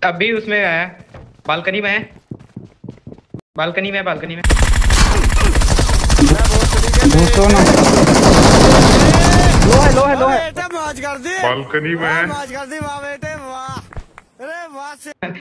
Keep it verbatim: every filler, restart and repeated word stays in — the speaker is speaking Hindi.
अभी उसमें है, बालकनी में है, बालकनी में बालकनी में घुसो ना। लो है लो है लो है बेटे मौज कर दी, बालकनी में मौज कर दी वाह बेटे वाह। अरे वाह से